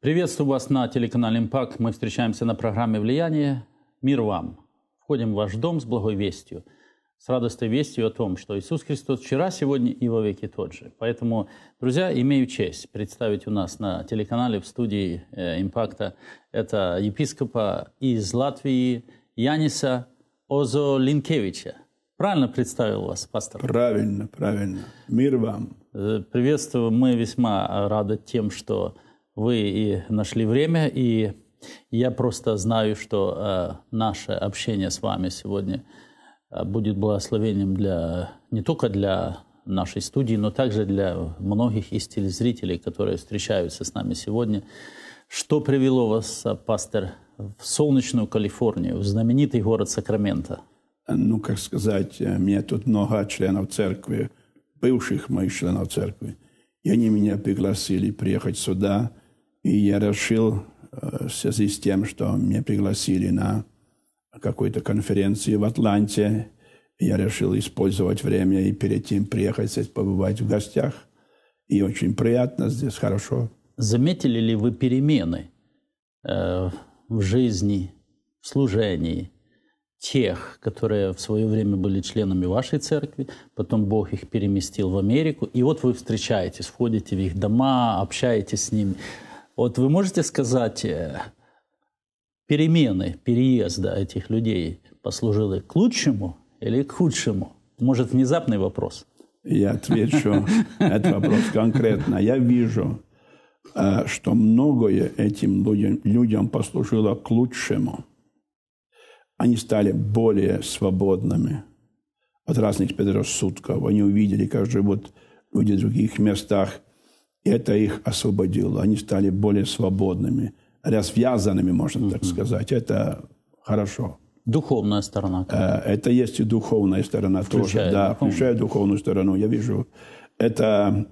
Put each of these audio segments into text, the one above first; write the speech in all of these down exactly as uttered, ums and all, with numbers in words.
Приветствую вас на телеканале «Импакт». Мы встречаемся на программе «Влияние». Мир вам! Входим в ваш дом с благой вестью, с радостной вестью о том, что Иисус Христос вчера, сегодня и во веки тот же. Поэтому, друзья, имею честь представить у нас на телеканале в студии э, «Импакта» это епископа из Латвии Яниса Озолинкевича. Правильно представил вас, пастор? Правильно, правильно. Мир вам. Приветствую. Мы весьма рады тем, что вы и нашли время, и я просто знаю, что э, наше общение с вами сегодня э, будет благословением для, не только для нашей студии, но также для многих из телезрителей, которые встречаются с нами сегодня. Что привело вас, пастор, в солнечную Калифорнию, в знаменитый город Сакраменто? Ну, как сказать, у меня тут много членов церкви, бывших моих членов церкви, и они меня пригласили приехать сюда. И я решил, в связи с тем, что меня пригласили на какую-то конференцию в Атланте, я решил использовать время и перед тем приехать здесь побывать в гостях. И очень приятно здесь, хорошо. Заметили ли вы перемены э, в жизни, в служении тех, которые в свое время были членами вашей церкви, потом Бог их переместил в Америку, и вот вы встречаетесь, входите в их дома, общаетесь с ними. Вот вы можете сказать, перемены, переезда этих людей послужили к лучшему или к худшему? Может, внезапный вопрос? Я отвечу на этот вопрос конкретно. Я вижу, что многое этим людям, людям послужило к лучшему. Они стали более свободными от разных предрассудков. Они увидели, как живут люди в других местах. И это их освободило. Они стали более свободными, развязанными, можно так сказать. Это хорошо. Духовная сторона. Это есть и духовная сторона Включая тоже. Да, духовную. включая духовную сторону. Я вижу, это,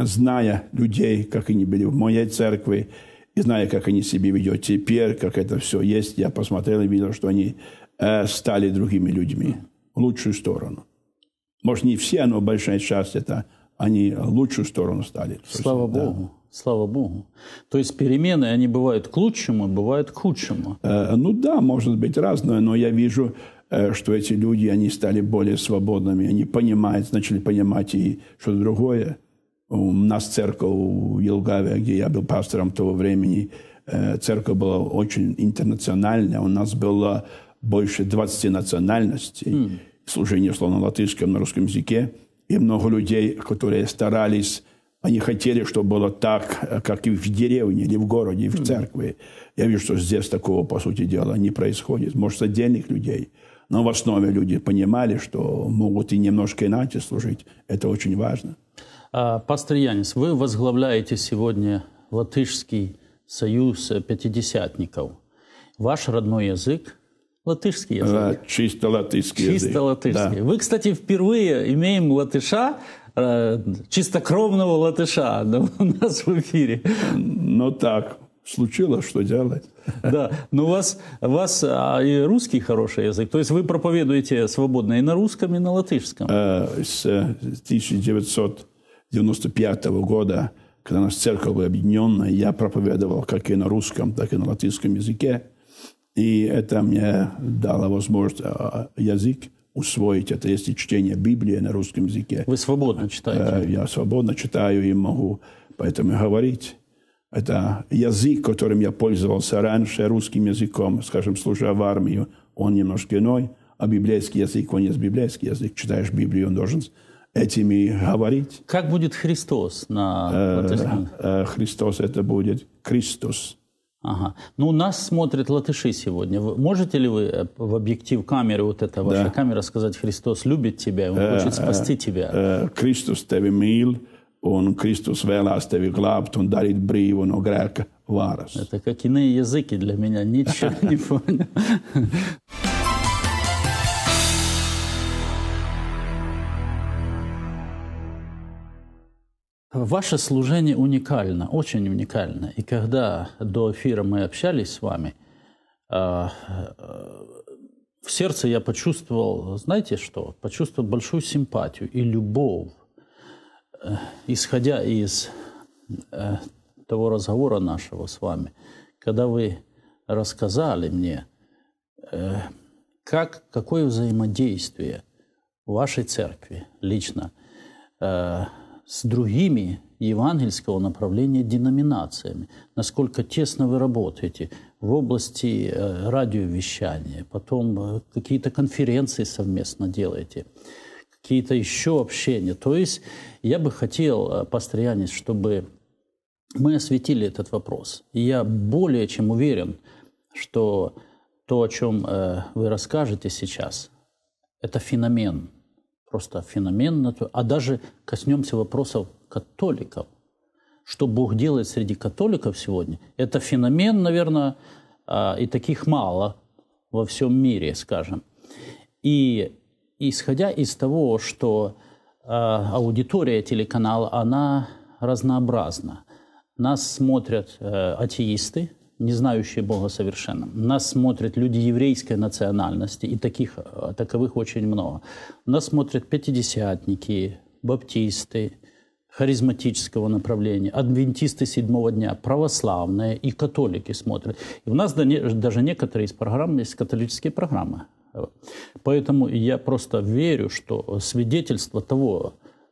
зная людей, как они были в моей церкви, и зная, как они себя ведут теперь, как это все есть, я посмотрел и видел, что они стали другими людьми. В лучшую сторону. Может, не все, но большая часть это... они в лучшую сторону стали. Слава да. Богу, слава Богу. То есть перемены, они бывают к лучшему, бывают к худшему. Э, ну да, может быть разное, но я вижу, э, что эти люди, они стали более свободными, они понимают, начали понимать и что-то другое. У нас церковь в Елгаве, где я был пастором того времени, э, церковь была очень интернациональная, у нас было больше двадцати национальностей, mm. служение шло на латышском, на русском языке. И много людей, которые старались, они хотели, чтобы было так, как и в деревне, или в городе, и в церкви. Я вижу, что здесь такого, по сути дела, не происходит. Может, отдельных людей. Но в основе люди понимали, что могут и немножко иначе служить. Это очень важно. А, пастор Янис, вы возглавляете сегодня Латышский союз пятидесятников. Ваш родной язык латышский язык. Чисто латышский язык. Чисто латышский. Да. Вы, кстати, впервые имеем латыша, э, чистокровного латыша у нас в эфире. Ну так, случилось, что делать. Да, но у вас, у вас а, и русский хороший язык. То есть вы проповедуете свободно и на русском, и на латышском. С тысяча девятьсот девяносто пятого года, когда у нас церковь была объединенная, я проповедовал как и на русском, так и на латышском языке. И это мне дало возможность язык усвоить. Это есть чтение Библии на русском языке. Вы свободно читаете? Я свободно читаю и могу поэтому говорить. Это язык, которым я пользовался раньше, русским языком, скажем, служа в армию, он немножко иной. А библейский язык, он есть библейский язык. Читаешь Библию, он должен этими говорить. Как будет Христос на латышском? Христос это будет Христос. Ага. Ну, нас смотрят латыши сегодня. Вы, можете ли вы в объектив камеры, вот эта ваша да. камера, сказать, Христос любит тебя, Он хочет спасти тебя? Kristus tevi mīl, un Kristus vēlās tevi glābt un darīt brīvu no grēka varas. Это как иные языки для меня, ничего не понял. Ваше служение уникально, очень уникально. И когда до эфира мы общались с вами, в сердце я почувствовал, знаете что? Почувствовал большую симпатию и любовь, исходя из того разговора нашего с вами, когда вы рассказали мне, э, как, какое взаимодействие вашей церкви лично э, с другими евангельского направления деноминациями, насколько тесно вы работаете в области э, радиовещания, потом э, какие-то конференции совместно делаете, какие-то еще общения. То есть я бы хотел, э, пастор Янис, чтобы мы осветили этот вопрос. И я более чем уверен, что то, о чем э, вы расскажете сейчас, это феномен, просто феномен, а даже коснемся вопросов католиков. Что Бог делает среди католиков сегодня, это феномен, наверное, э, и таких мало во всем мире, скажем. И исходя из того, что э, аудитория телеканала, она разнообразна. Нас смотрят э, атеисты, не знающие Бога совершенно. Нас смотрят люди еврейской национальности, и таких, таковых очень много. Нас смотрят пятидесятники, баптисты, харизматического направления, адвентисты седьмого дня, православные и католики смотрят. И у нас даже некоторые из программ есть католические программы. Поэтому я просто верю, что свидетельство того,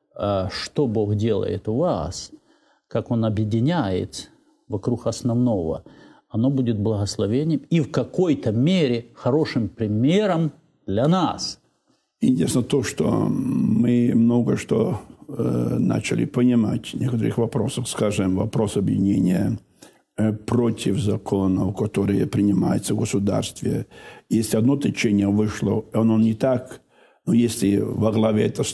что Бог делает у вас, как Он объединяет вокруг основного, оно будет благословением и в какой-то мере хорошим примером для нас. Интересно то, что мы много что э, начали понимать в некоторых вопросах, скажем, вопрос объединения э, против законов, которые принимаются в государстве. Если одно течение вышло, оно не так, но если во главе этого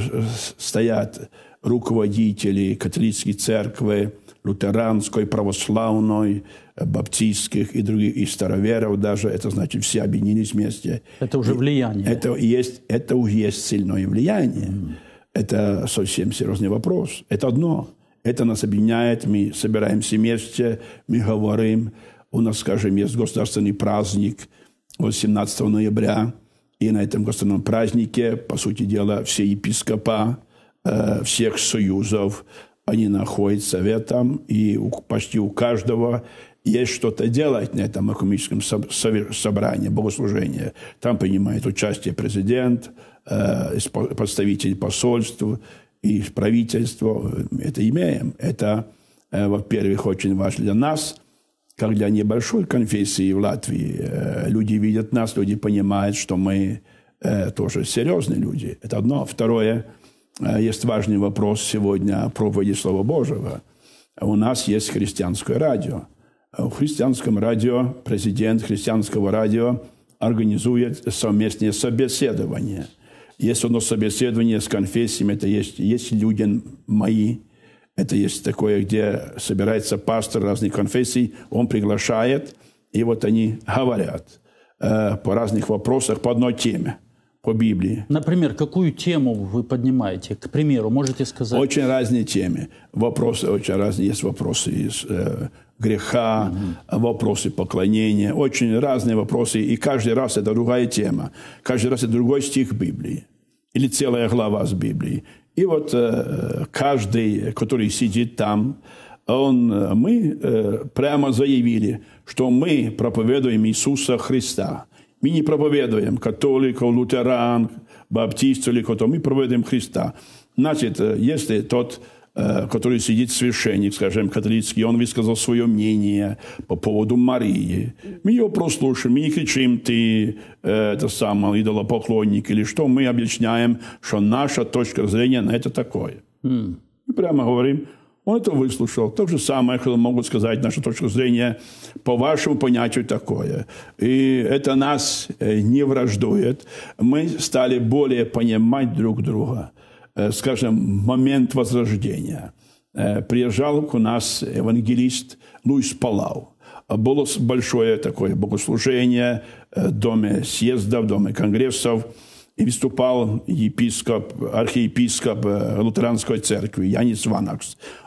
стоят руководители католической церкви, лютеранской, православной, баптистских и других, и староверов даже, это значит, все объединились вместе. Это уже влияние. Это, есть, это уже есть сильное влияние. Mm. Это совсем серьезный вопрос. Это одно. Это нас объединяет, мы собираемся вместе, мы говорим. У нас, скажем, есть государственный праздник восемнадцатого ноября, и на этом государственном празднике, по сути дела, все епископа э, всех союзов, они находят советом, и у, почти у каждого есть что-то делать на этом экуменическом собрании, богослужении. Там принимает участие президент, э, представители посольств и правительства. Это имеем. Это, э, во-первых, очень важно для нас, как для небольшой конфессии в Латвии. Э, люди видят нас, люди понимают, что мы э, тоже серьезные люди. Это одно. Второе, э, есть важный вопрос сегодня о проповеди Слова Божьего. У нас есть христианское радио. В христианском радио президент христианского радио организует совместные собеседования. Есть одно собеседование с конфессиями, это есть, есть люди мои, это есть такое, где собирается пастор разных конфессий, он приглашает, и вот они говорят э, по разных вопросах, по одной теме, по Библии. Например, какую тему вы поднимаете? К примеру, можете сказать? Очень разные темы. Вопросы очень разные. Есть вопросы из э, греха, угу. вопросы поклонения. Очень разные вопросы. И каждый раз это другая тема. Каждый раз это другой стих Библии. Или целая глава с Библии. И вот э, каждый, который сидит там, он, мы э, прямо заявили, что мы проповедуем Иисуса Христа. Мы не проповедуем католиков, лютеран, баптистов или кто-то. Мы проповедуем Христа. Значит, если тот, который сидит священник, скажем, католический, он высказал свое мнение по поводу Марии, мы его прослушаем, мы не кричим, ты это самое, идолопоклонник или что. Мы объясняем, что наша точка зрения на это такое. Mm. Мы прямо говорим, он это выслушал. То же самое, что могут сказать, наша точка зрения по вашему понятию такое. И это нас не враждует. Мы стали более понимать друг друга. Скажем, момент возрождения. Приезжал у нас евангелист Луис Палау. Было большое такое богослужение в доме съездов, в доме конгрессов. И выступал епископ, архиепископ лютеранской церкви Янис Ванакс.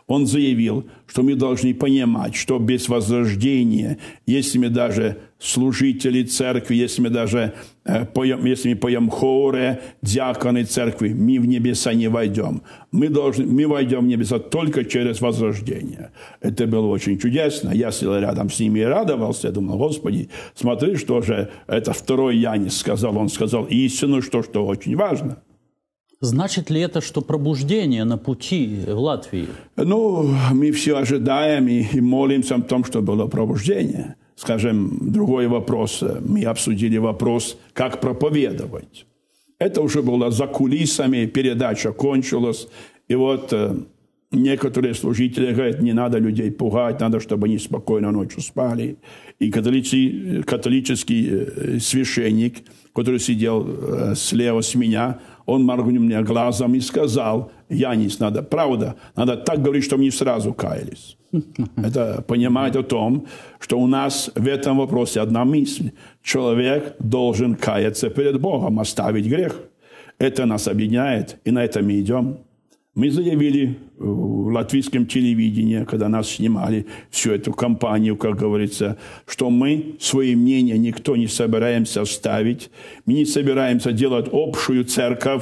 он заявил, что мы должны понимать, что без возрождения, если мы даже служители церкви, если мы даже э, поем, если мы поем хоры, диаконы церкви, мы в небеса не войдем. Мы, должны, мы войдем в небеса только через возрождение. Это было очень чудесно. Я сидел рядом с ними и радовался. Я думал, Господи, смотри, что же это второй Янис сказал. Он сказал истину, что, что очень важно. Значит ли это, что пробуждение на пути в Латвии? Ну, мы все ожидаем и, и молимся о том, что было пробуждение. Скажем, другой вопрос. Мы обсудили вопрос, как проповедовать. Это уже было за кулисами, передача кончилась. И вот э, некоторые служители говорят, не надо людей пугать, надо, чтобы они спокойно ночью спали. И католици, католический э, священник, который сидел э, слева с меня, он моргнул мне глазом и сказал, Янис, надо, правда, надо так говорить, чтобы не сразу каялись. Это понимает о том, что у нас в этом вопросе одна мысль. Человек должен каяться перед Богом, оставить грех. Это нас объединяет, и на это мы идем. Мы заявили в латвийском телевидении, когда нас снимали, всю эту кампанию, как говорится, что мы свои мнения никто не собираемся ставить, мы не собираемся делать общую церковь,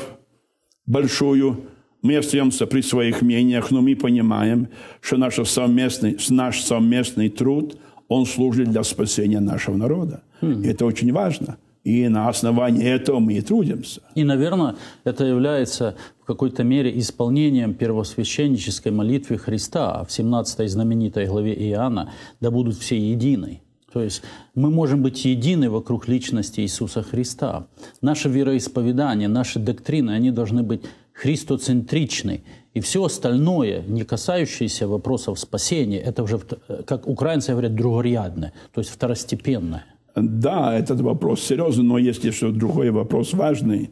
большую. Мы остаемся при своих мнениях, но мы понимаем, что наш совместный, наш совместный труд, он служит для спасения нашего народа. Mm. И это очень важно. И на основании этого мы и трудимся. И, наверное, это является в какой-то мере исполнением первосвященнической молитвы Христа в семнадцатой знаменитой главе Иоанна «Да будут все едины». То есть мы можем быть едины вокруг личности Иисуса Христа. Наше вероисповедание, наши доктрины, они должны быть христоцентричны. И все остальное, не касающееся вопросов спасения, это уже, как украинцы говорят, другорядное, то есть второстепенное. Да, этот вопрос серьезный, но есть еще другой вопрос важный.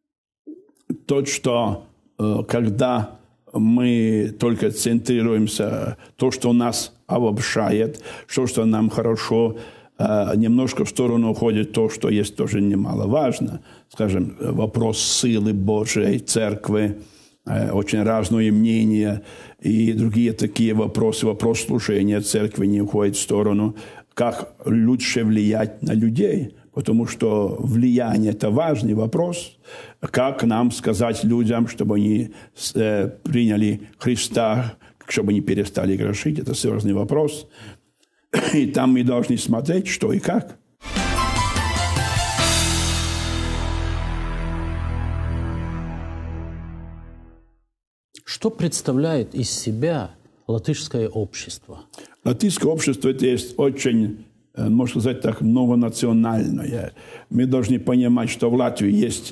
Тот, что э, когда мы только центрируемся, то, что нас обобщает, то, что нам хорошо, э, немножко в сторону уходит то, что есть тоже немаловажно. Скажем, вопрос силы Божией, церкви, э, очень разные мнения и другие такие вопросы. Вопрос служения церкви не уходит в сторону. Как лучше влиять на людей, потому что влияние – это важный вопрос. Как нам сказать людям, чтобы они э, приняли Христа, чтобы они перестали грешить – это серьезный вопрос. И там мы должны смотреть, что и как. Что представляет из себя латышское общество? Латышское общество – это есть очень, можно сказать так, многонациональное. Мы должны понимать, что в Латвии есть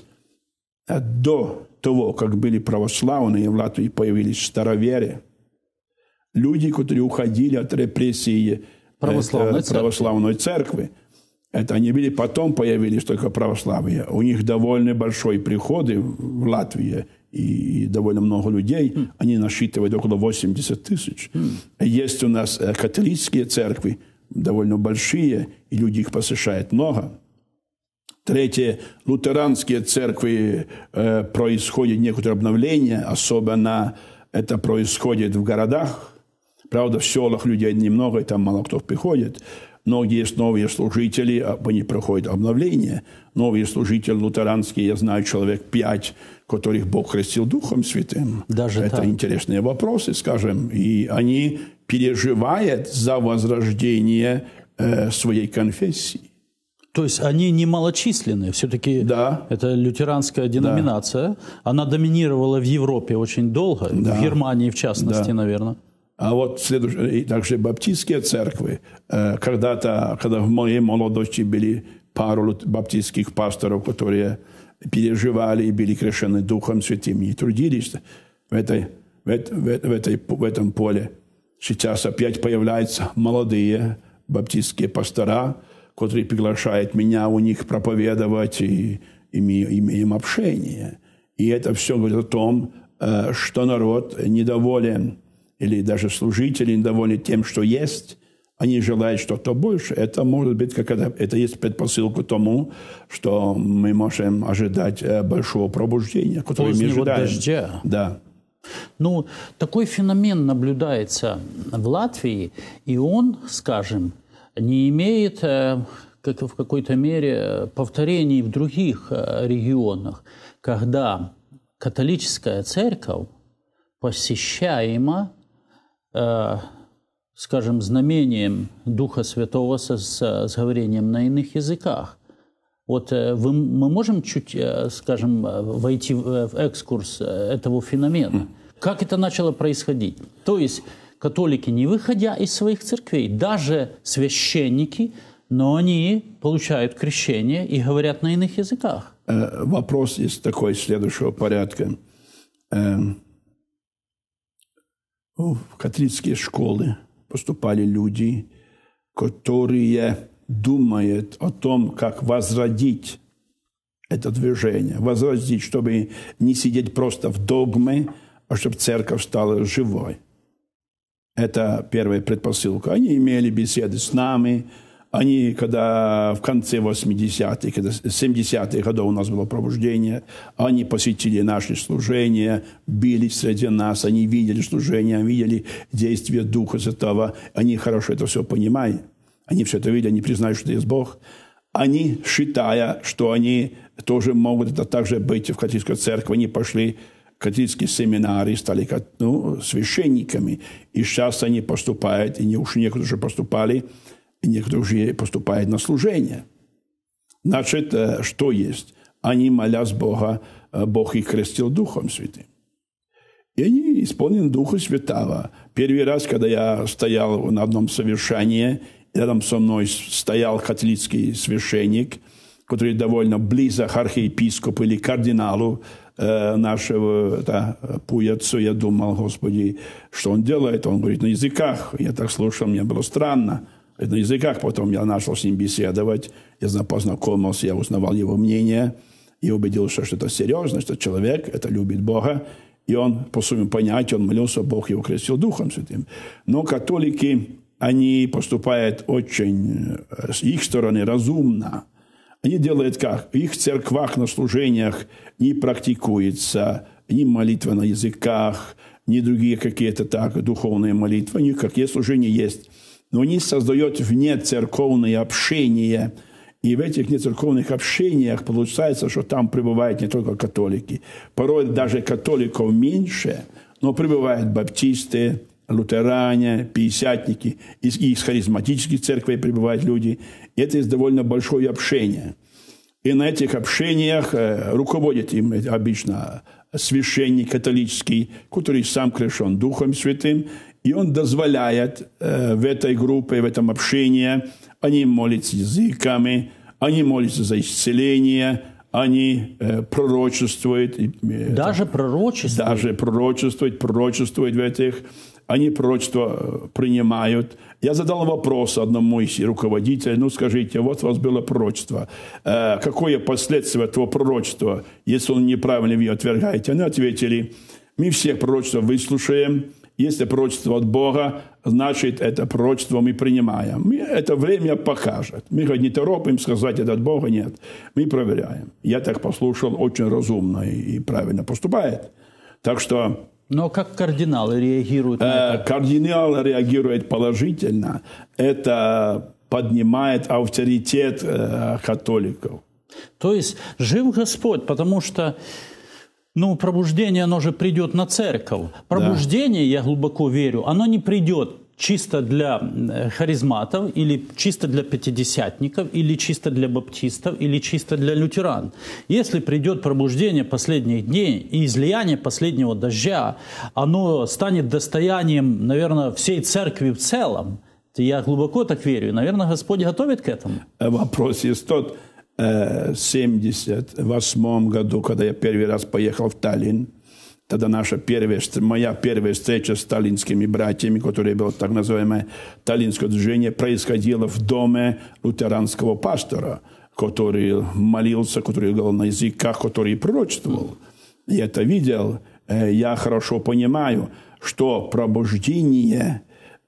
до того, как были православные, в Латвии появились староверы, люди, которые уходили от репрессий православной, это, православной церкви. Это они были, потом появились только православные. У них довольно большой приходы в Латвии, и довольно много людей, mm. они насчитывают около восемьдесят тысяч. Mm. Есть у нас католические церкви, довольно большие, и люди их посещают много. Третье, лютеранские церкви э, происходит некоторое обновление, особенно это происходит в городах. Правда, в селах людей немного, и там мало кто приходит. Но где есть новые служители, они проходят обновление. Новые служители лютеранские, я знаю, человек пять, которых Бог крестил Духом Святым. Даже это так. Интересные вопросы, скажем. И они переживают за возрождение э, своей конфессии. То есть они не малочисленные, все-таки да. это лютеранская деноминация. Да. Она доминировала в Европе очень долго, да. в Германии в частности, да. наверное. А вот следующее, и также баптистские церкви. Когда-то, когда в моей молодости были пару баптистских пасторов, которые переживали и были крещены Духом Святым и трудились в, этой, в, в, этой, в этом поле. Сейчас опять появляются молодые баптистские пастора, которые приглашают меня у них проповедовать, и, и мы имеем общение. И это все говорит о том, что народ недоволен, или даже служители недовольны тем, что есть, они желают что-то больше. Это может быть, как это, это есть предпосылка тому, что мы можем ожидать большого пробуждения, которое мы ожидаем. Дождя. Да. Ну, такой феномен наблюдается в Латвии, и он, скажем, не имеет как в какой-то мере повторений в других регионах, когда католическая церковь посещаема, скажем, знамением Духа Святого с, с говорением на иных языках. Вот вы, мы можем чуть, скажем, войти в, в экскурс этого феномена. Как это начало происходить? То есть католики, не выходя из своих церквей, даже священники, но они получают крещение и говорят на иных языках. Э, вопрос из такой следующего порядка. Э, в католические школы поступали люди, которые думают о том, как возродить это движение. Возродить, чтобы не сидеть просто в догме, а чтобы церковь стала живой. Это первая предпосылка. Они имели беседы с нами. Они, когда в конце восьмидесятых, когда семидесятых годов у нас было пробуждение, они посетили наши служения, бились среди нас, они видели служение, видели действие Духа Святого. Они хорошо это все понимают. Они все это видят, они признают, что есть Бог. Они, считая, что они тоже могут это также быть в католической церкви, они пошли в католические семинары, стали ну, священниками. И сейчас они поступают, и не уж некоторые уже поступали, и некоторые уже поступают на служение. Значит, что есть? Они, молясь Бога, Бог их крестил Духом Святым. И они исполнены Духа Святого. Первый раз, когда я стоял на одном совершении, рядом со мной стоял католический священник, который довольно близок к архиепископу или кардиналу э, нашего да, Пуяцу. Я думал, Господи, что он делает? Он говорит на языках. Я так слушал, мне было странно. На языках потом я начал с ним беседовать. Я познакомился, я узнавал его мнение и убедился, что это серьезно, что человек это любит Бога. И он, по своему понятию, он молился, Бог его крестил Духом Святым. Но католики, они поступают очень, с их стороны, разумно. Они делают как? В их церквах на служениях не практикуется ни молитва на языках, ни другие какие-то так духовные молитвы. У них какие служения есть. Но они создают внецерковное общение. И в этих нецерковных общениях получается, что там пребывают не только католики. Порой даже католиков меньше, но пребывают баптисты, лютеране, пятидесятники. Из, из харизматических церквей пребывают люди. И это есть довольно большое общение. И на этих общениях э, руководит им обычно священник католический, который сам крещен Духом Святым. И он дозволяет э, в этой группе, в этом общении, они молятся языками, они молятся за исцеление, они э, пророчествуют. Даже это, пророчествуют? Даже пророчествуют, пророчествуют в этих. Они пророчество принимают. Я задал вопрос одному из руководителей. Ну, скажите, вот у вас было пророчество. Э, какое последствие этого пророчества, если он неправильно его отвергаете? Они ответили, мы всех пророчества выслушаем. Если пророчество от Бога, значит, это пророчество мы принимаем. Это время покажет. Мы не торопим сказать, это от Бога, нет. Мы проверяем. Я так послушал, очень разумно и правильно поступает. Так что... Но как кардиналы реагируют на это? Кардинал реагирует положительно. Это поднимает авторитет католиков. То есть жив Господь, потому что... Ну, пробуждение, оно же придет на церковь. Пробуждение, да. Я глубоко верю, оно не придет чисто для харизматов, или чисто для пятидесятников, или чисто для баптистов, или чисто для лютеран. Если придет пробуждение последних дней и излияние последнего дождя, оно станет достоянием, наверное, всей церкви в целом. Я глубоко так верю. Наверное, Господь готовит к этому. Вопрос есть тот... В семьдесят восьмом году, когда я первый раз поехал в Таллин, тогда наша первая, моя первая встреча с таллинскими братьями, которые было так называемое таллинское движение, происходила в доме лютеранского пастора, который молился, который говорил на языках, который пророчествовал. Я это видел. Я хорошо понимаю, что пробуждение,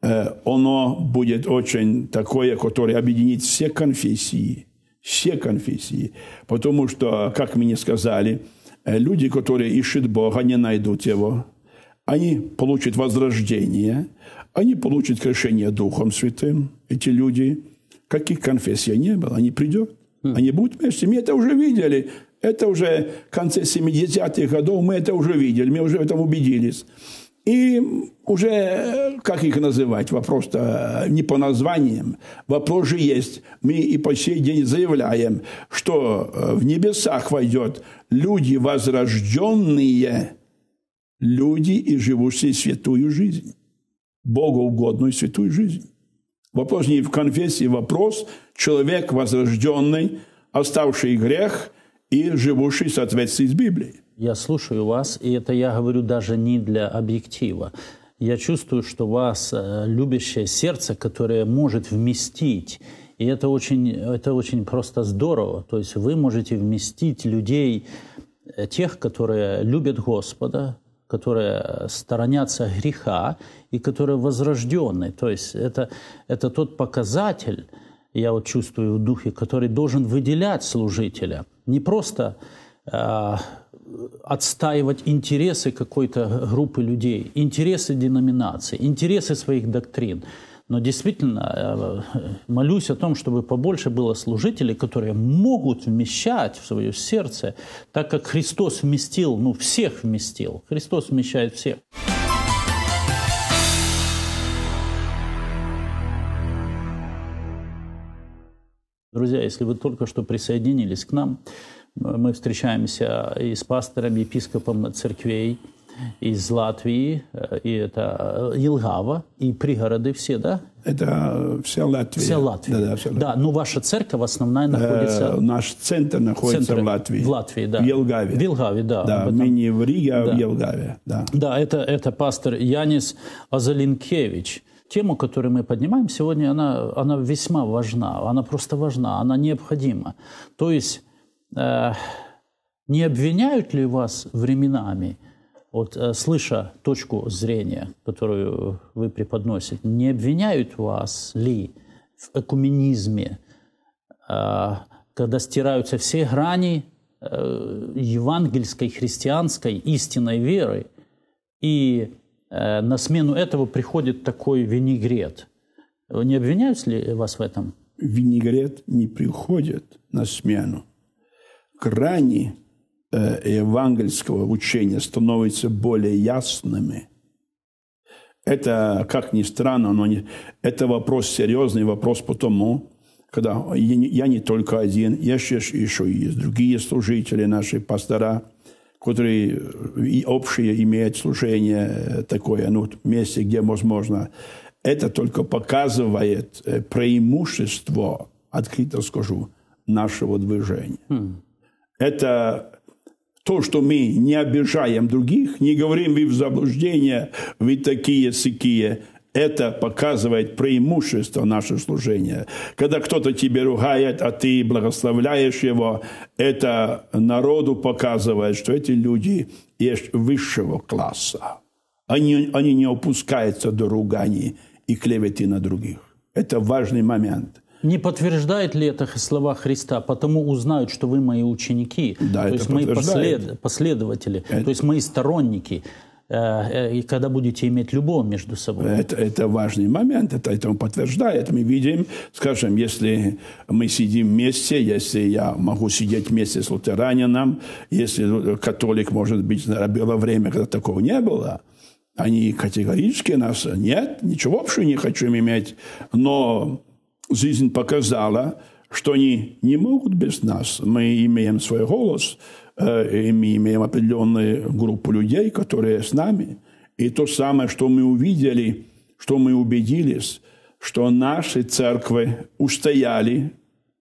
оно будет очень такое, которое объединит все конфессии. Все конфессии. Потому что, как мне сказали, люди, которые ищут Бога, не найдут Его. они получат возрождение, они получат крещение Духом Святым, эти люди. Каких конфессий не было, они придут, они будут вместе. Мы это уже видели, это уже в конце семидесятых годов, мы это уже видели, мы уже в этом убедились. И уже, как их называть, вопрос-то не по названиям, вопрос же есть. Мы и по сей день заявляем, что в небесах войдет люди возрожденные, люди и живущие святую жизнь, богоугодную святую жизнь. Вопрос не в конфессии, вопрос человек возрожденный, оставший грех и живущий в соответствии с Библией. Я слушаю вас, и это я говорю даже не для объектива. Я чувствую, что у вас любящее сердце, которое может вместить. И это очень, это очень просто здорово. То есть вы можете вместить людей, тех, которые любят Господа, которые сторонятся греха и которые возрожденные. То есть это, это тот показатель, я вот чувствую в духе, который должен выделять служителя. Не просто э, отстаивать интересы какой-то группы людей, интересы деноминаций, интересы своих доктрин. Но действительно молюсь о том, чтобы побольше было служителей, которые могут вмещать в свое сердце, так как Христос вместил, ну, всех вместил. Христос вмещает всех. Друзья, если вы только что присоединились к нам, мы встречаемся и с пастором, епископом церквей из Латвии, и это Елгава, и пригороды все, да? Это вся Латвия. Вся Латвия. Да, да, вся Латвия. Да, но ваша церковь основная находится... Э, наш центр находится центр в Латвии. В Латвии, да. В Елгаве. В Елгаве, да. Да, этом... мы не в Риге, а да. в Елгаве. Да, да это, это пастор Янис Азалинкевич. Тему, которую мы поднимаем сегодня, она, она весьма важна. Она просто важна, она необходима. То есть, э, не обвиняют ли вас временами, вот, э, слыша точку зрения, которую вы преподносите, не обвиняют вас ли в экуменизме, э, когда стираются все грани э, евангельской, христианской, истинной веры, и э, на смену этого приходит такой винегрет? Не обвиняют ли вас в этом? Винегрет не приходит на смену. Грани евангельского учения становятся более ясными. Это, как ни странно, но не, это вопрос серьезный, вопрос потому, когда я не, я не только один, еще, еще и есть другие служители, наши пастора, которые и общие имеют служение такое, ну, в месте, где возможно. Это только показывает преимущество, открыто скажу, нашего движения. Mm. Это то, что мы не обижаем других, не говорим, вы в заблуждение, вы такие-сякие. Это показывает преимущество нашего служения. Когда кто-то тебе ругает, а ты благословляешь его, это народу показывает, что эти люди есть высшего класса. Они, они не опускаются до руганий и клеветы на других. Это важный момент. Не подтверждает ли это слова Христа? Потому узнают, что вы мои ученики, да, то есть мои послед... последователи, это... то есть мои сторонники, и когда будете иметь любовь между собой. Это, это важный момент, это, это он подтверждает. Мы видим, скажем, если мы сидим вместе, если я могу сидеть вместе с лютеранином, если католик, может быть, было время, когда такого не было, они категорически нас, нет, ничего общего не хочу иметь, но жизнь показала, что они не могут без нас. Мы имеем свой голос, и мы имеем определенную группу людей, которые с нами. И то самое, что мы увидели, что мы убедились, что наши церкви устояли,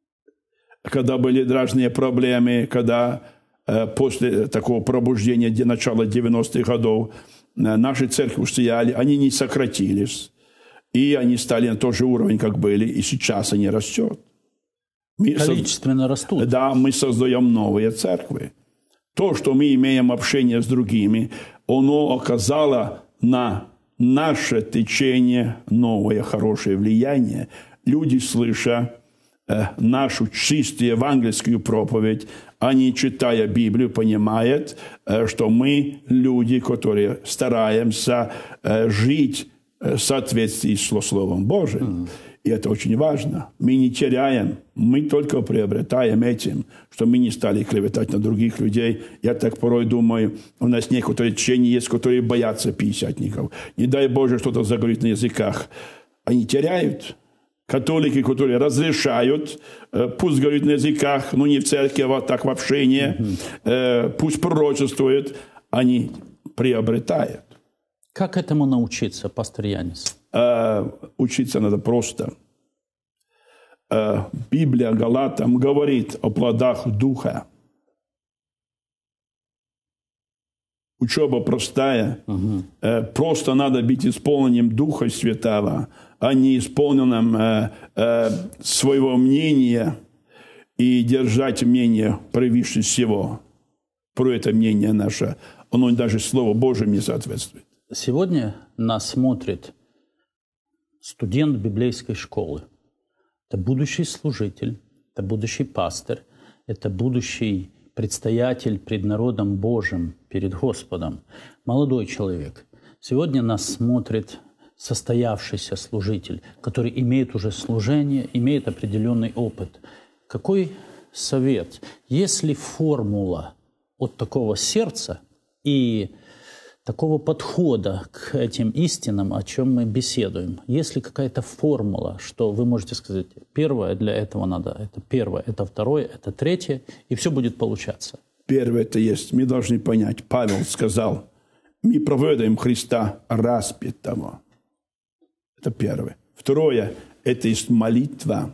когда были разные проблемы, когда после такого пробуждения начала девяностых годов наши церкви устояли, они не сократились. И они стали на тот же уровень, как были, и сейчас они растут. Мы количественно созда... растут. Да, мы создаем новые церкви. То, что мы имеем общение с другими, оно оказало на наше течение новое хорошее влияние. Люди, слыша нашу чистую евангельскую проповедь, а не читая Библию, понимает, что мы люди, которые стараемся жить в соответствии с Словом Божьим. Mm. И это очень важно. Мы не теряем, мы только приобретаем этим, что мы не стали клеветать на других людей. Я так порой думаю, у нас некоторые течения есть, которые боятся пятидесятников. Не дай Боже что-то заговорить на языках. Они теряют. Католики, которые разрешают, пусть говорят на языках, но не в церкви, а так в общении, mm-hmm. пусть пророчествуют, они приобретают. Как этому научиться, пастор Янис? Учиться надо просто. Библия Галатам говорит о плодах Духа. Учеба простая. Угу. Просто надо быть исполненным Духа Святого, а не исполненным э, э, своего мнения и держать мнение превыше всего. Про это мнение наше, оно даже Слову Божьему не соответствует. Сегодня нас смотрит студент библейской школы. Это будущий служитель, это будущий пастор, это будущий предстоятель пред народом Божьим, перед Господом. Молодой человек. Сегодня нас смотрит состоявшийся служитель, который имеет уже служение, имеет определенный опыт. Какой совет? Есть ли формула от такого сердца и такого подхода к этим истинам, о чем мы беседуем? Есть ли какая-то формула, что вы можете сказать, первое для этого надо, это первое, это второе, это третье, и все будет получаться? Первое это есть, мы должны понять, Павел сказал, мы проводим Христа распятого. Это первое. Второе, это есть молитва.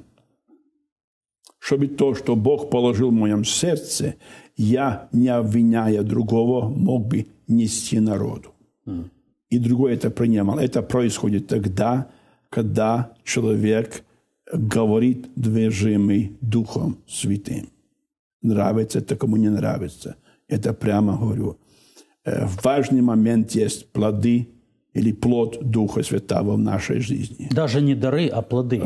Чтобы то, что Бог положил в моем сердце, я, не обвиняя другого, мог бы нести народу. Mm. И другой это принимал. Это происходит тогда, когда человек говорит, движимый Духом Святым. Нравится это, кому не нравится. Это прямо говорю. Важный момент есть плоды или плод Духа Святого в нашей жизни. Даже не дары, а плоды.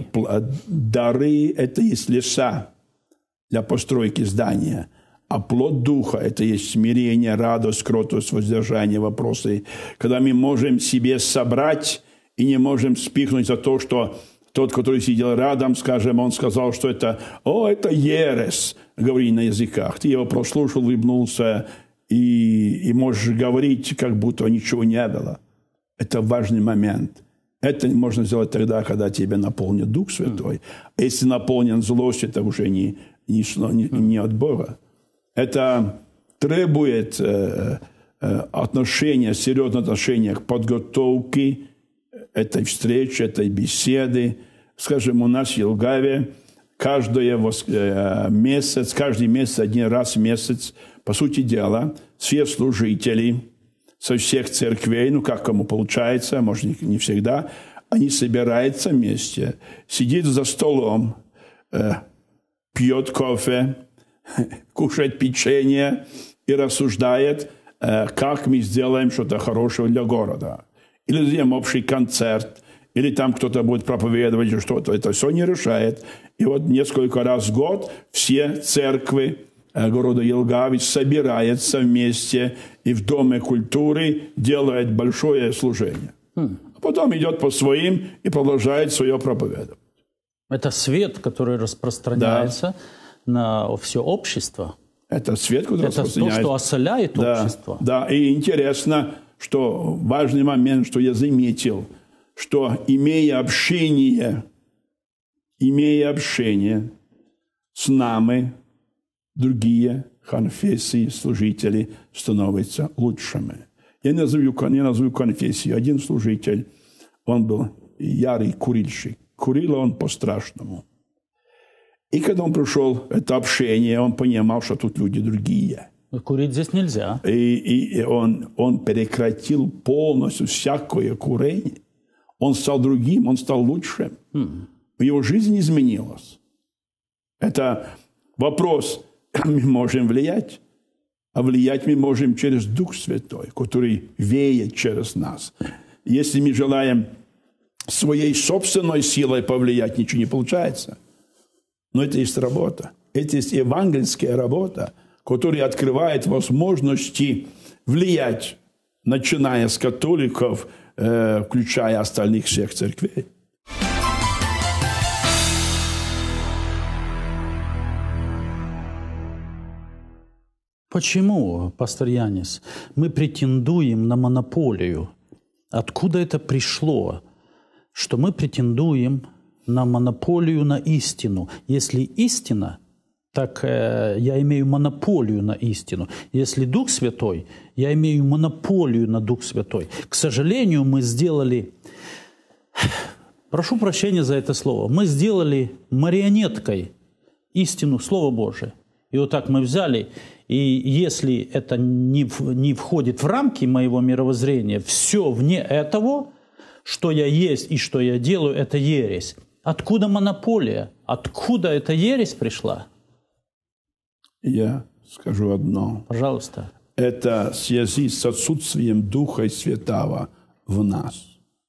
Дары – это есть леса для постройки здания. А плод Духа – это есть смирение, радость, кротость, воздержание, вопросы. Когда мы можем себе собрать и не можем спихнуть за то, что тот, который сидел рядом, скажем, он сказал, что это «О, это ересь», говори на языках. Ты его прослушал, улыбнулся и, и можешь говорить, как будто ничего не было. Это важный момент. Это можно сделать тогда, когда тебя наполнит Дух Святой. А если наполнен злостью, это уже не, не, не, не от Бога. Это требует э, э, отношения, серьезного отношения к подготовке этой встречи, этой беседы. Скажем, у нас в Елгаве каждый э, месяц, каждый месяц, один раз в месяц, по сути дела, все служители со всех церквей, ну, как кому получается, может, не всегда, они собираются вместе, сидят за столом, э, пьет кофе, кушает печенье и рассуждает, э, как мы сделаем что-то хорошего для города. Или сделаем общий концерт, или там кто-то будет проповедовать что-то. Это все не решает. И вот несколько раз в год все церкви города Елгавы собираются вместе и в Доме культуры делают большое служение. Хм. А потом идет по своим и продолжает свое проповедование. Это свет, который распространяется да. на все общество. Это свет, который Это распространяется. то, что осоляет да. общество. Да, и интересно, что важный момент, что я заметил, что имея общение, имея общение с нами, другие конфессии, служители становятся лучшими. Я не назову, не назову конфессию. Один служитель, он был ярый курильщик. Курил он по-страшному. И когда он пришел в это общение, он понимал, что тут люди другие. Курить здесь нельзя. И, и, и он, он прекратил полностью всякое курение. Он стал другим, он стал лучшим. Mm. Его жизнь изменилась. Это вопрос, мы можем влиять, а влиять мы можем через Дух Святой, который веет через нас. Если мы желаем своей собственной силой повлиять, ничего не получается. Но это есть работа. Это есть евангельская работа, которая открывает возможности влиять, начиная с католиков, э, включая остальных всех церквей. Почему, пастор Янис, мы претендуем на монополию? Откуда это пришло, что мы претендуем на монополию на истину? Если истина, так э, я имею монополию на истину. Если Дух Святой, я имею монополию на Дух Святой. К сожалению, мы сделали, прошу прощения за это слово, мы сделали марионеткой истину, Слово Божие. И вот так мы взяли, и если это не, в, не входит в рамки моего мировоззрения, все вне этого, что я есть и что я делаю, это ересь. Откуда монополия? Откуда эта ересь пришла? Я скажу одно. Пожалуйста. Это в связи с отсутствием Духа Святого в нас.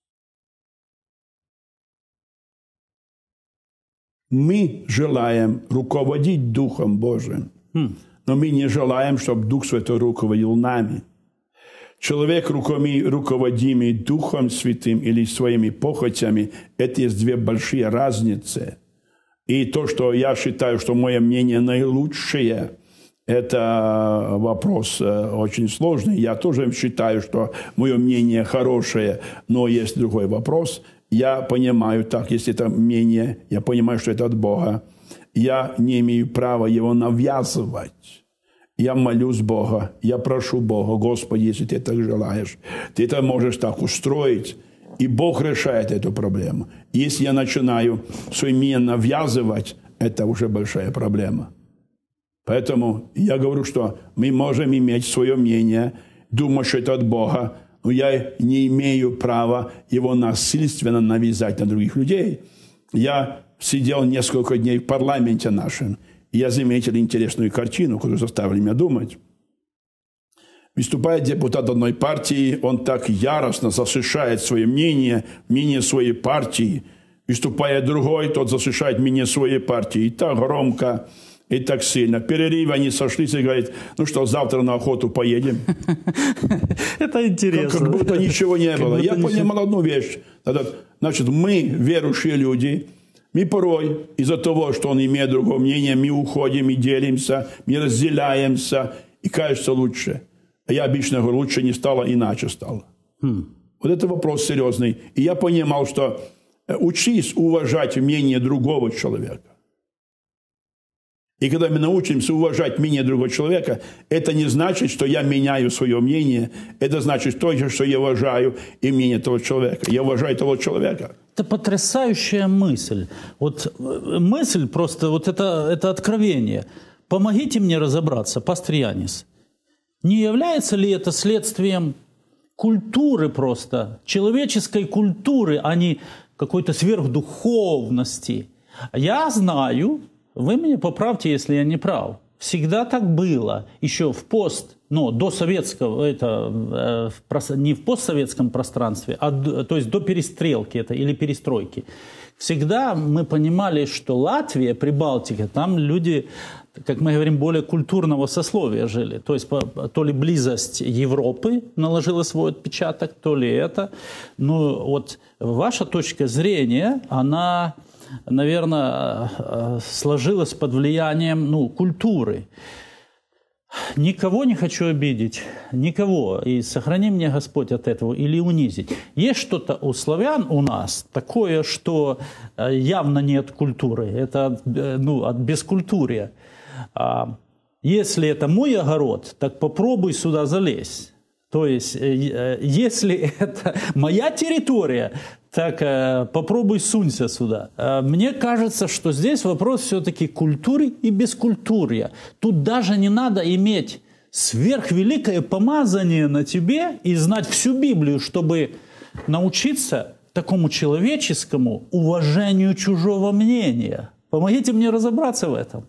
Мы желаем руководить Духом Божиим, хм. но мы не желаем, чтобы Дух Святой руководил нами. Человек, руководимый Духом Святым или своими похотями, это есть две большие разницы. И то, что я считаю, что мое мнение наилучшее, это вопрос очень сложный. Я тоже считаю, что мое мнение хорошее, но есть другой вопрос. Я понимаю так, если это мнение, я понимаю, что это от Бога. Я не имею права его навязывать. Я молюсь Бога, я прошу Бога, Господи, если ты так желаешь, ты это можешь так устроить, и Бог решает эту проблему. Если я начинаю свое мнение навязывать, это уже большая проблема. Поэтому я говорю, что мы можем иметь свое мнение, думать, что это от Бога, но я не имею права его насильственно навязать на других людей. Я сидел несколько дней в парламенте нашем, и я заметил интересную картину, которую заставила меня думать. Выступает депутат одной партии, он так яростно защищает свое мнение, мнение своей партии. Выступая другой, тот защищает мнение своей партии. И так громко, и так сильно. В перерыве они сошлись и говорят, ну что, завтра на охоту поедем. Это интересно. Как будто ничего не было. Я понимал одну вещь. Значит, мы, верующие люди, мы порой из-за того, что он имеет другое мнение, мы уходим и делимся, мы разделяемся, и кажется лучше. А я обычно говорю, лучше не стало, иначе стало. Хм. Вот это вопрос серьезный. И я понимал, что учись уважать мнение другого человека. И когда мы научимся уважать мнение другого человека, это не значит, что я меняю свое мнение. Это значит только, что я уважаю и мнение того человека. Я уважаю того человека. Это потрясающая мысль. Вот мысль просто, вот это, это откровение. Помогите мне разобраться, пастор Янис. Не является ли это следствием культуры просто, человеческой культуры, а не какой-то сверхдуховности? Я знаю, вы меня поправьте, если я не прав, всегда так было, еще в пост, но до советского, это не в постсоветском пространстве, а то есть до перестрелки это, или перестройки. Всегда мы понимали, что Латвия, Прибалтика, там люди, как мы говорим, более культурного сословия жили. То есть то ли близость Европы наложила свой отпечаток, то ли это. Но вот ваша точка зрения, она, наверное, сложилась под влиянием ну, культуры. Никого не хочу обидеть, никого, и сохрани меня, Господь, от этого, или унизить. Есть что-то у славян у нас такое, что явно не от культуры, это от, ну, от бескультурия. Если это мой огород, так попробуй сюда залезть. То есть, если это моя территория, так попробуй сунься сюда. Мне кажется, что здесь вопрос все-таки культуры и бескультурья. Тут даже не надо иметь сверхвеликое помазание на тебе и знать всю Библию, чтобы научиться такому человеческому уважению чужого мнения. Помогите мне разобраться в этом.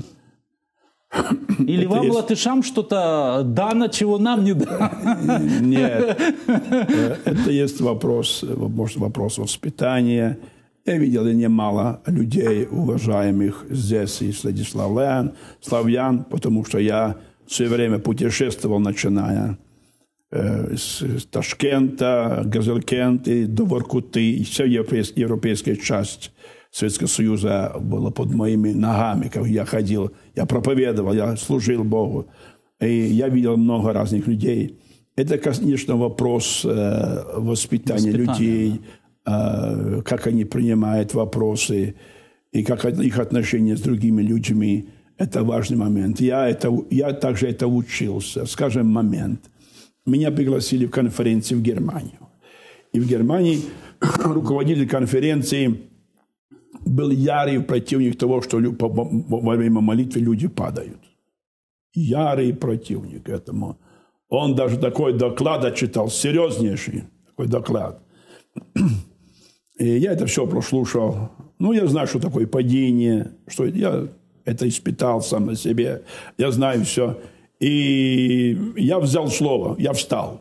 Или это вам, есть... латышам, что-то дано, чего нам не дано? Нет. Это есть вопрос, может, вопрос воспитания. Я видел немало людей, уважаемых здесь, и среди славян, славян, потому что я все время путешествовал, начиная э, с, с Ташкента, Газелкенты до Воркуты, и вся европейская, европейская часть Советского Союза была под моими ногами, как я ходил, я проповедовал, я служил Богу. И я видел много разных людей. Это, конечно, вопрос э, воспитания, воспитания людей, э, как они принимают вопросы, и как их отношения с другими людьми. Это важный момент. Я, это, я также это учился. Скажем, момент. Меня пригласили в конференцию в Германию. И в Германии руководитель конференции был ярый противник того, что во время молитвы люди падают. Ярый противник этому. Он даже такой доклад отчитал, серьезнейший такой доклад. И я это все прослушал. Ну, я знаю, что такое падение, что я это испытал сам на себе. Я знаю все. И я взял слово, я встал.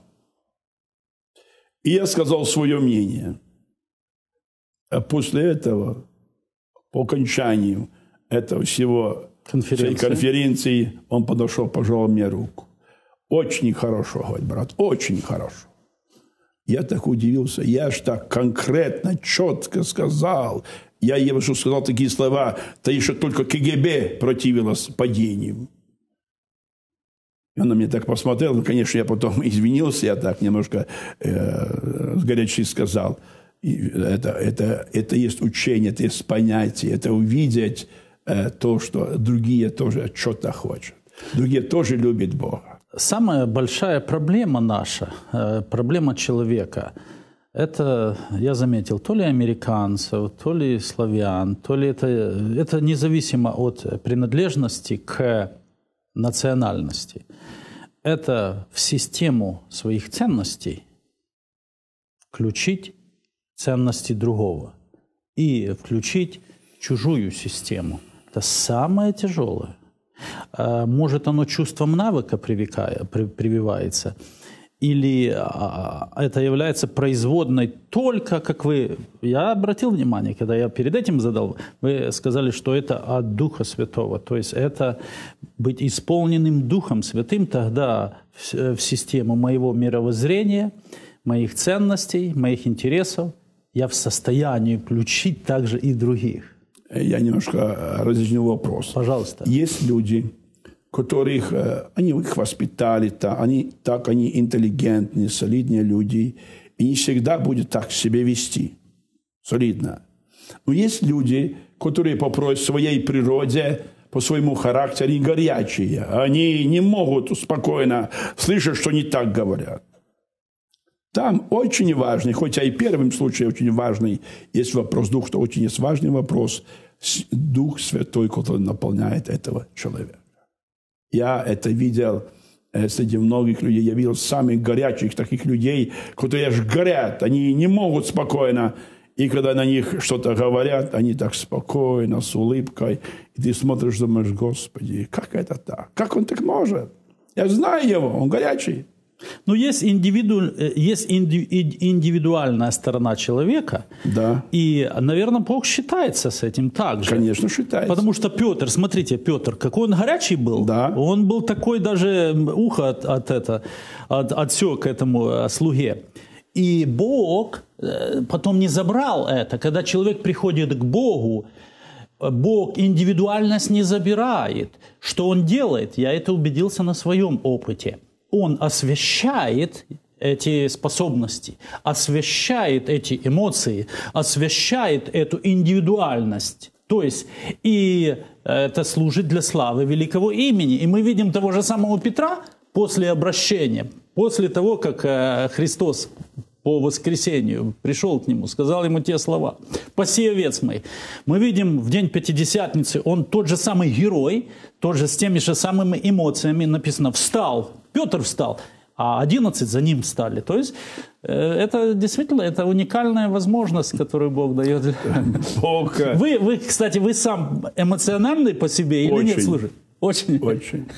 И я сказал свое мнение. А после этого, по окончанию этого всего, всей конференции, он подошел, пожал мне руку. Очень хорошо, говорит брат, очень хорошо. Я так удивился, я ж так конкретно, четко сказал. Я ему сказал такие слова, да еще только КГБ противилось падениям. И он на меня так посмотрел, ну, конечно, я потом извинился, я так немножко э, с горячей сказал. И это, это, это есть учение, это есть понятие, это увидеть э, то, что другие тоже что-то хотят. Другие тоже любят Бога. Самая большая проблема наша, проблема человека, это, я заметил, то ли американцев, то ли славян, то ли это, это независимо от принадлежности к национальности. Это в систему своих ценностей включить ценности другого и включить чужую систему. Это самое тяжелое. Может, оно чувством навыка прививается, или это является производной только, как вы... Я обратил внимание, когда я перед этим задал, вы сказали, что это от Духа Святого. То есть это быть исполненным Духом Святым тогда в систему моего мировоззрения, моих ценностей, моих интересов. Я в состоянии включить также и других. Я немножко разъясню вопрос. Пожалуйста. Есть люди, которых, они их воспитали, они, так они интеллигентные, солидные люди, и не всегда будут так себя вести. Солидно. Но есть люди, которые по своей природе, по своему характеру горячие. Они не могут спокойно слышать, что не так говорят. Там очень важный, хотя и первым случаем очень важный, есть вопрос Духа, что очень есть важный вопрос. Дух Святой, который наполняет этого человека. Я это видел среди многих людей. Я видел самых горячих таких людей, которые аж горят. Они не могут спокойно. И когда на них что-то говорят, они так спокойно, с улыбкой. И ты смотришь, думаешь, Господи, как это так? Как он так может? Я знаю его, он горячий. Но есть, индивиду... есть индивидуальная сторона человека, да. И, наверное, Бог считается с этим также. Конечно, считается. Потому что Петр, смотрите, Петр, какой он горячий был. Да. Он был такой, даже ухо от, от это, от, отсек этому слуге. И Бог потом не забрал это. Когда человек приходит к Богу, Бог индивидуальность не забирает. Что Он делает? Я это убедился на своем опыте. Он освящает эти способности, освящает эти эмоции, освящает эту индивидуальность. То есть и это служит для славы великого имени. И мы видим того же самого Петра после обращения, после того, как Христос по воскресению пришел к нему, сказал ему те слова: «Паси овец моих». Мы видим в день Пятидесятницы, он тот же самый герой, тот же с теми же самыми эмоциями, написано, встал, Петр встал, а одиннадцать за ним встали. То есть это действительно это уникальная возможность, которую Бог дает. Бог. Вы, вы, кстати, вы сам эмоциональный по себе или Очень. Нет, служит? Очень. Очень.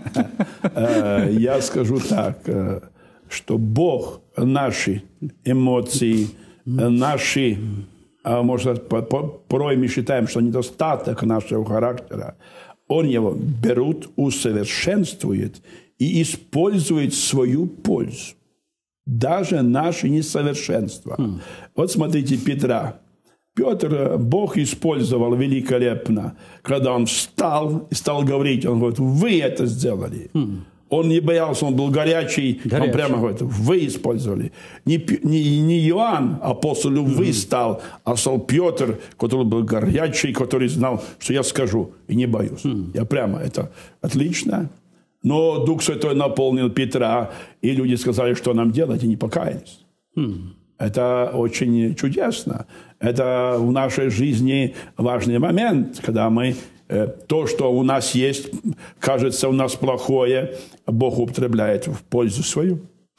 Я скажу так, что Бог наши эмоции, наши а может, порой мы считаем, что недостаток нашего характера, он его берут, усовершенствует и использует в свою пользу. Даже наши несовершенства. Mm. Вот смотрите Петра. Петр Бог использовал великолепно, когда он встал и стал говорить. Он говорит, вы это сделали. Mm. Он не боялся, он был горячий. горячий. Он прямо говорит, вы использовали. Не, не, не Иоанн, апостол любви, mm. стал, а стал Петр, который был горячий, который знал, что я скажу, и не боюсь. Mm. Я прямо, это отлично. Но Дух Святой наполнил Петра, и люди сказали, что нам делать, и не покаялись. Mm. Это очень чудесно. Это в нашей жизни важный момент, когда мы... То, что у нас есть, кажется у нас плохое, Бог употребляет в пользу свою.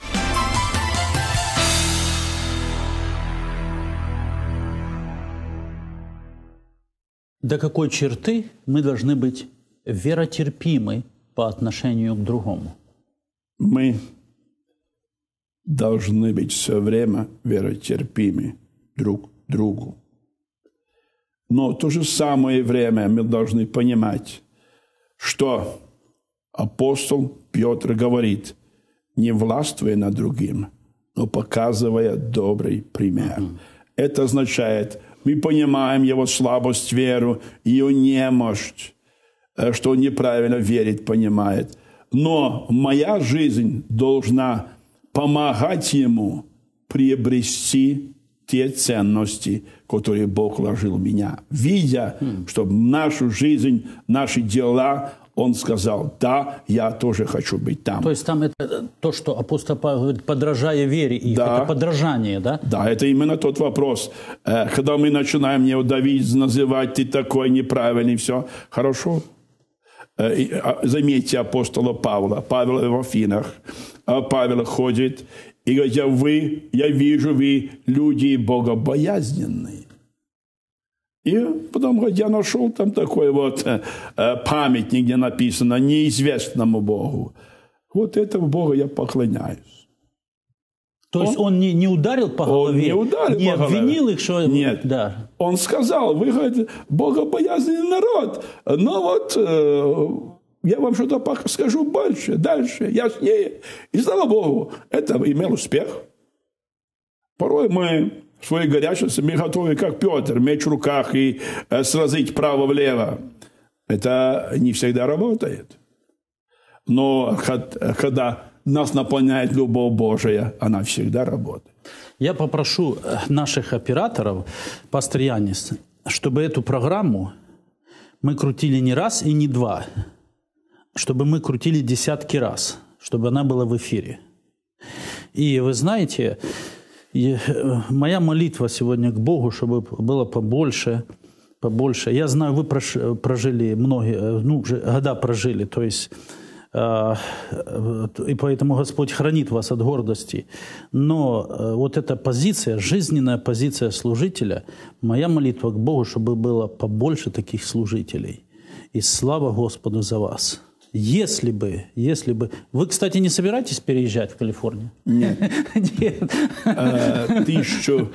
До какой черты мы должны быть веротерпимы по отношению к другому? Мы должны быть все время веротерпимы друг к другу. Но в то же самое время мы должны понимать, что апостол Петр говорит, не властвуя над другим, но показывая добрый пример. Mm-hmm. Это означает, мы понимаем его слабость, веру, ее немощь, что он неправильно верит, понимает. Но моя жизнь должна помогать ему приобрести те ценности, которые Бог вложил в меня. Видя, mm. что в нашу жизнь, наши дела, он сказал, да, я тоже хочу быть там. То есть там это то, что апостол Павел говорит, подражая вере их, да. Это подражание, да? Да, это именно тот вопрос. Когда мы начинаем его давить, называть, ты такой неправильный, все, хорошо. Заметьте апостола Павла. Павел в Афинах. Павел ходит и говорит, я, вы, я вижу, вы люди богобоязненные. И потом говорит, я нашел там такой вот памятник, где написано неизвестному Богу. Вот этого Бога я поклоняюсь. То он, есть он не, не ударил по голове? Он не ударил не по голове. обвинил их, что... Нет. Да. Он сказал, вы, говорит, богобоязненный народ, но вот... Я вам что-то скажу больше, дальше, яснее. И слава Богу, это имел успех. Порой мы в своей горячности, мы готовы, как Петр, меч в руках и э, сразить право-влево. Это не всегда работает. Но когда нас наполняет любовь Божия, она всегда работает. Я попрошу наших операторов, пастор Янис, чтобы эту программу мы крутили не раз и не два, чтобы мы крутили десятки раз, чтобы она была в эфире. И вы знаете, моя молитва сегодня к Богу, чтобы было побольше, побольше. Я знаю, вы прожили многие, ну, года прожили, то есть, и поэтому Господь хранит вас от гордости. Но вот эта позиция, жизненная позиция служителя, моя молитва к Богу, чтобы было побольше таких служителей. И слава Господу за вас. Если бы, если бы... Вы, кстати, не собираетесь переезжать в Калифорнию? Нет. Нет. Тысячу...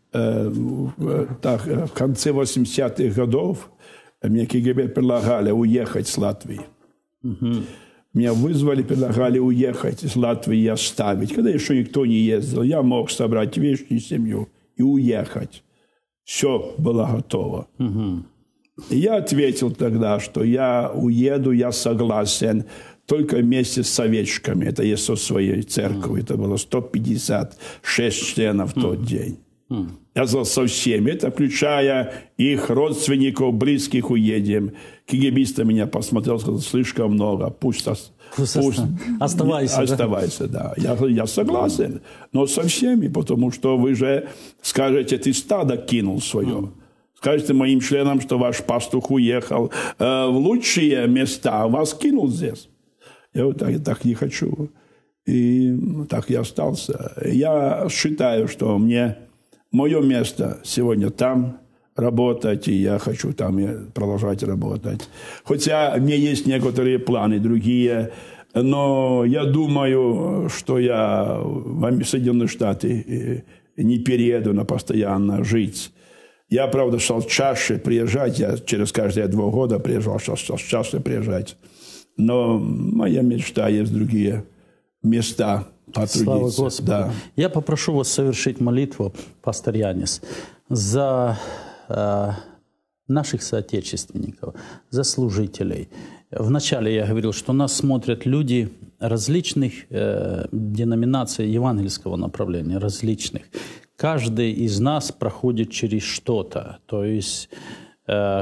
Так, в конце восьмидесятых годов мне КГБ предлагали уехать с Латвии. Угу. Меня вызвали, предлагали уехать из Латвии и оставить. Когда еще никто не ездил, я мог собрать вещи и семью и уехать. Все было готово. Угу. И я ответил тогда, что я уеду, я согласен, только вместе с советчиками. Это есть со своей церковью. Это было сто пятьдесят шесть членов в тот день. Я сказал, со всеми, это включая их родственников, близких, уедем. КГБист меня посмотрел, сказал, слишком много, пусть, пусть оставайся. Оставайся, да. да. Я, я согласен, но со всеми, потому что вы же скажете, ты стадо кинул свое. Скажете моим членам, что ваш пастух уехал э, в лучшие места, а вас кинул здесь. Я вот так, я так не хочу. И так я остался. Я считаю, что мне мое место сегодня там работать, и я хочу там продолжать работать. Хотя у меня есть некоторые планы другие, но я думаю, что я в Соединенные Штаты не перееду на постоянно жить. Я, правда, стал чаще приезжать. Я через каждые два года приезжал, стал, стал чаще приезжать. Но моя мечта, есть другие места потрудиться. Слава Господу. Да. Я попрошу вас совершить молитву, пастор Янис, за э, наших соотечественников, за служителей. Вначале я говорил, что нас смотрят люди различных э, деноминаций евангельского направления, различных. Каждый из нас проходит через что-то, то есть э,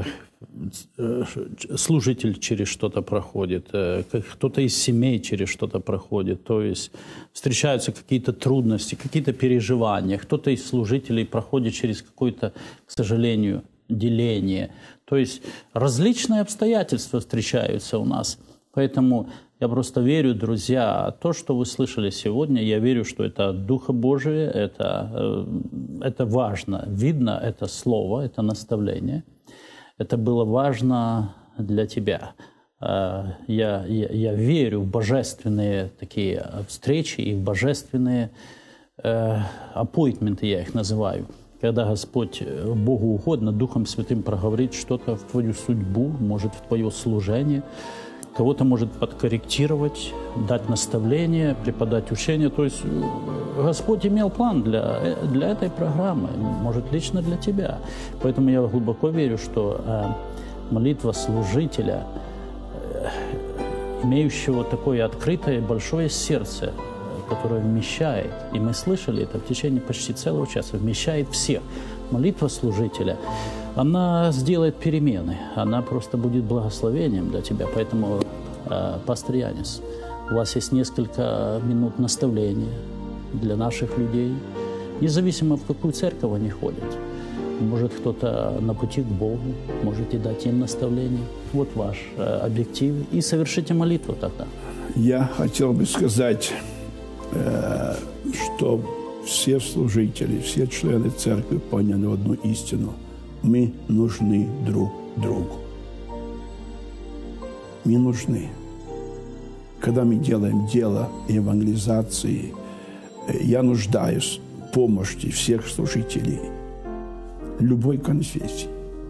служитель через что-то проходит, э, кто-то из семей через что-то проходит, то есть встречаются какие-то трудности, какие-то переживания, кто-то из служителей проходит через какое-то, к сожалению, деление. То есть различные обстоятельства встречаются у нас, поэтому я просто верю, друзья, то, что вы слышали сегодня, я верю, что это от Духа Божия, это, это важно, видно это слово, это наставление. Это было важно для тебя. Я, я, я верю в божественные такие встречи и в божественные аппоинтменты, я их называю. Когда Господь, Богу угодно, Духом Святым проговорит что-то в твою судьбу, может, в твое служение, кого-то может подкорректировать, дать наставление, преподать учение. То есть Господь имел план для, для этой программы, может, лично для тебя. Поэтому я глубоко верю, что э, молитва служителя, э, имеющего такое открытое большое сердце, которое вмещает, и мы слышали это в течение почти целого часа, вмещает всех. Молитва служителя, она сделает перемены, она просто будет благословением для тебя. Поэтому, э, пастор Янис, у вас есть несколько минут наставления для наших людей, независимо в какую церковь они ходят. Может, кто-то на пути к Богу, можете дать им наставление. Вот ваш э, объектив, и совершите молитву тогда. Я хотел бы сказать, э, что все служители, все члены церкви поняли одну истину. Мы нужны друг другу. Мы нужны. Когда мы делаем дело евангелизации, я нуждаюсь в помощи всех служителей любой конфессии.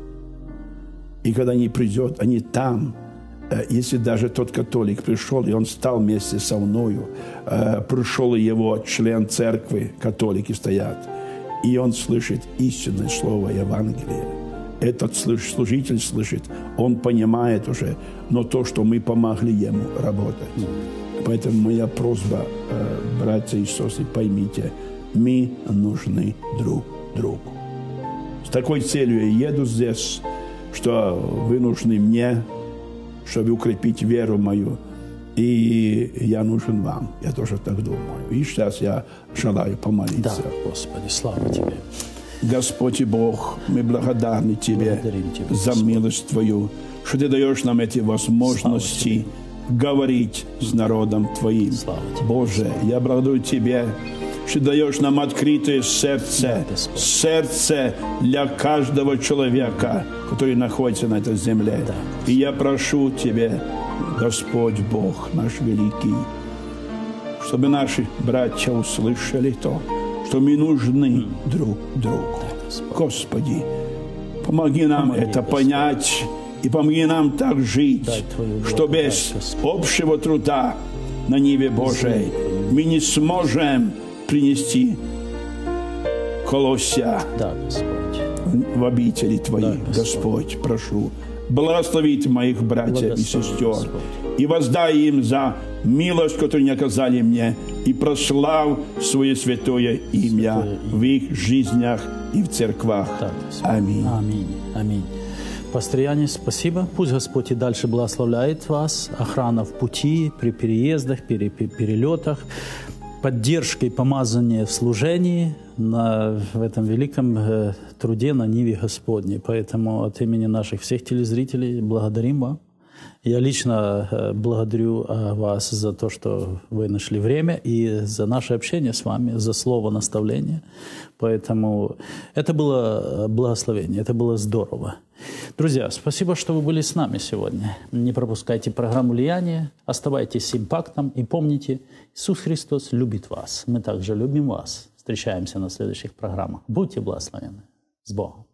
И когда они придут, они там, если даже тот католик пришел, и он стал вместе со мною, пришел его член церкви, католики стоят, и он слышит истинное слово Евангелия. Этот служитель слышит, он понимает уже, но то, что мы помогли ему работать. Поэтому моя просьба, братья и сестры, поймите, мы нужны друг другу. С такой целью я еду здесь, что вы нужны мне, чтобы укрепить веру мою, и я нужен вам. Я тоже так думаю. И сейчас я желаю помолиться. Да, Господи, слава Тебе. Господь и Бог, мы благодарны Тебе Тебя, за Господь. милость Твою, что Ты даешь нам эти возможности говорить с народом Твоим. Слава Тебе. Боже, я благодарю Тебе, что даешь нам открытое сердце, Да, сердце для каждого человека, который находится на этой земле. Да. И я прошу Тебя, Господь Бог наш великий, чтобы наши братья услышали то, что мы нужны друг другу. Да, Господи, помоги нам Помоги, это Господь. понять, и помоги нам так жить, Дай Твою что благодать, без Господь. общего труда на ниве Божией мы не сможем принести колосья Да, Господь. в обители Твои. Да, Господь. Господь, прошу, благословить моих братьев и Благослови, сестер, Господь. и воздай им за милость, которую они оказали мне, и прослав свое святое имя Святое в их жизнях и в церквах. Да, Господь. Аминь. Аминь. Аминь. Пастор Янис, спасибо. Пусть Господь и дальше благословляет вас. Охрана в пути, при переездах, пере, перелетах, поддержка и помазание в служении на, в этом великом э, труде на ниве Господней. Поэтому от имени наших всех телезрителей благодарим вас. Я лично э, благодарю э, вас за то, что вы нашли время, и за наше общение с вами, за слово наставления. Поэтому это было благословение, это было здорово. Друзья, спасибо, что вы были с нами сегодня. Не пропускайте программу «Влияние», оставайтесь с импактом и помните, Иисус Христос любит вас. Мы также любим вас. Встречаемся на следующих программах. Будьте благословенны. С Богом.